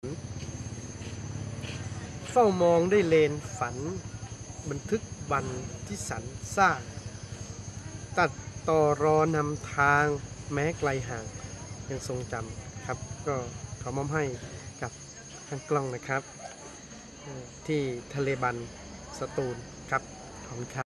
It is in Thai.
เฝ้ามองได้เลนฝันบันทึกวันที่สรรสร้างตัดต่อรอนำทางแม้ไกลห่างยังทรงจำครับก็ขอมอบให้กับทางกล้องนะครับที่ทะเลบันสตูลครับขอบคุณครับ